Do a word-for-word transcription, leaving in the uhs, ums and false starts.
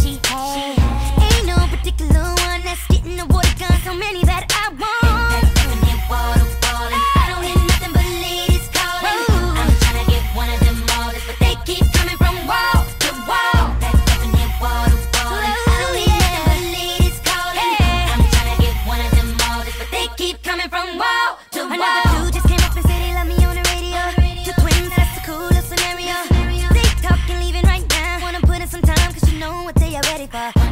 she had. Ain't no particular one that's getting the water gun, so many that I want. That's definitely water falling. I don't hear nothing but ladies calling. Ooh. I'm tryna get one of them models, but they keep coming from wall to wall. That's definitely water falling. Ooh, I don't hear yeah. nothing but ladies calling. Hey. I'm tryna get one of them models, but they keep coming from wall to wall. Another dude just came up and said he love me on the radio. Two twins, that's a coolest scenario. They talking, leaving right now. Wanna put in some time, cause you know what they are ready for.